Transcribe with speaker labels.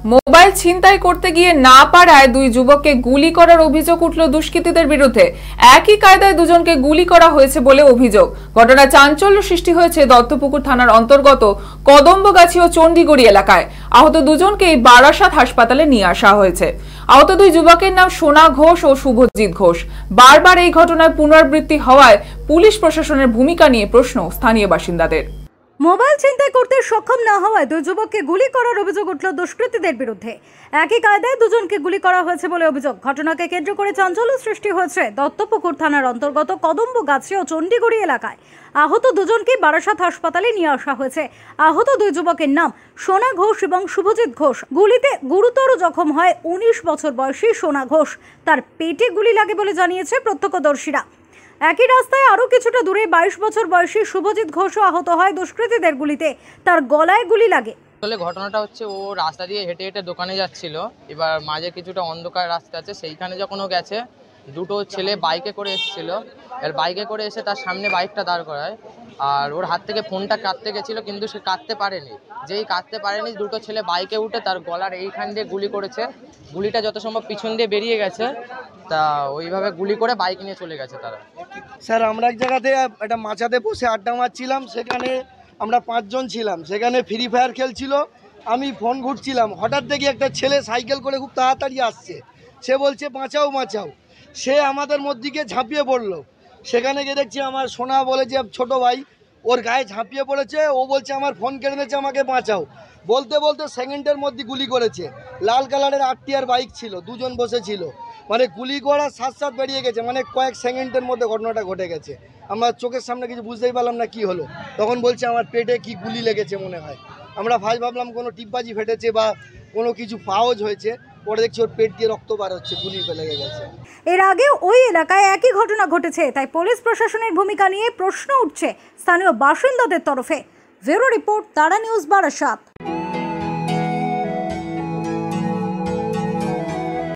Speaker 1: Mobile ছিনতাই করতে গিয়ে না পারায় দুই যুবককে গুলি করার অভিযোগ উঠল দুষ্কৃতীদের বিরুদ্ধে। একই কায়দায় দুজনকে গুলি করা হয়েছে বলে অভিযোগ। ঘটনা চাঞ্চল্য সৃষ্টি হয়েছে দত্তপুকুর থানার অন্তর্গত কদম্বগাছি ও চণ্ডীগড়ি এলাকায়। আহত দুজনকেই বারাসাত হাসপাতালে নিয়ে আসা হয়েছে। আহত দুই যুবকের নাম সোনা ঘোষ ও শুভজিৎ ঘোষ। বারবার এই ঘটনার পুনরাবৃত্তি হওয়ায় পুলিশ প্রশাসনের ভূমিকা নিয়ে প্রশ্ন স্থানীয় বাসিন্দাদের।
Speaker 2: মোবাইল ছিনতাই করতে সক্ষম না হওয়ায় দুই যুবককে গুলি করার অভিযোগ উঠল দুষ্কৃতীদের বিরুদ্ধে। একই কায়দায় দুজনকে গুলি করা হয়েছে বলে অভিযোগ। ঘটনাকে কেন্দ্র করে চাঞ্চল্য সৃষ্টি হয়েছে দত্তপুকুর থানার অন্তর্গত কদম্বগাছি ও চণ্ডীগড়ি এলাকায়। আহত দুজনকে বারাসাত হাসপাতালে নিয়ে আসা হয়েছে। আহত দুই যুবকের নাম সোনা ঘোষ এবং শুভজিৎ ঘোষ। গুলিতে গুরুতর জখম হয় 19 বছর বয়সী সোনা ঘোষ। তার পেটে গুলি লাগে বলে জানিয়েছে প্রত্যক্ষদর্শীরা। একই রাস্তায় আরো কিছুটা দূরে 22 বছর বয়সী শুভজিৎ ঘোষও আহত হয় দুষ্কৃতীদের গুলিতে। তার গলায় গুলি লাগে।
Speaker 3: আসলে ঘটনাটা হচ্ছে, ও রাস্তা দিয়ে হেঁটে হেঁটে দোকানে যাচ্ছিল। এবার মাঝে কিছুটা অন্ধকার রাস্তা আছে, সেইখানে যখন ও গেছে, দুটো ছেলে বাইকে করে এসেছিল। এর বাইকে করে এসে তার সামনে বাইকটা দাঁড় করায়, আর ওর হাত থেকে ফোনটা কাটতে গেছিলো, কিন্তু সে কাটতে পারেনি। যেই কাটতে পারেনি, দুটো ছেলে বাইকে উঠে তার গলার এইখান দিয়ে গুলি করেছে। গুলিটা যত সম্ভব পিছন দিয়ে বেরিয়ে গেছে, তা ওইভাবে গুলি করে বাইক নিয়ে চলে গেছে তারা।
Speaker 4: স্যার, আমরা এক জায়গাতে একটা মাচাতে বসে আড্ডা মারছিলাম, সেখানে আমরা 5 জন ছিলাম। সেখানে ফ্রি ফায়ার খেলছিল, আমি ফোন ঘুরছিলাম। হঠাৎ দেখি একটা ছেলে সাইকেল করে খুব তাড়াতাড়ি আসছে। সে বলছে বাঁচাও বাঁচাও। সে আমাদের মধ্যে গিয়ে ঝাঁপিয়ে পড়লো। সেখানে গিয়ে দেখছি আমার সোনা বলে যে ছোট ভাই, ওর গায়ে ঝাঁপিয়ে পড়েছে। ও বলছে আমার ফোন কেড়ে নিয়েছে, আমাকে বাঁচাও। বলতে বলতে সেকেন্ডের মধ্যে গুলি করেছে। লাল কালারের আরটিআর বাইক ছিল, দুজন বসেছিল। মানে গুলি করার সাথে সাথে বেরিয়ে গেছে, মানে কয়েক সেকেন্ডের মধ্যে ঘটনাটা ঘটে গেছে। আমরা চোখের সামনে কিছু বুঝতেই পারলাম না কি হলো। তখন বলছে আমার পেটে কি গুলি লেগেছে মনে হয়। আমরা ফার্স্ট ভাবলাম কোনো টিপবাজি ফেটেছে বা কোনো কিছু পাওয়াজ হয়েছে। পরে দেখছি ওর পেট দিয়ে রক্ত বার হচ্ছে, গুলি লেগে গেছে।
Speaker 2: এর আগে ওই এলাকায় একই ঘটনা ঘটেছে, তাই পুলিশ প্রশাসনের ভূমিকা নিয়ে প্রশ্ন উঠছে স্থানীয় বাসিন্দাদের তরফে। Bureau report, Tara news, Barasat.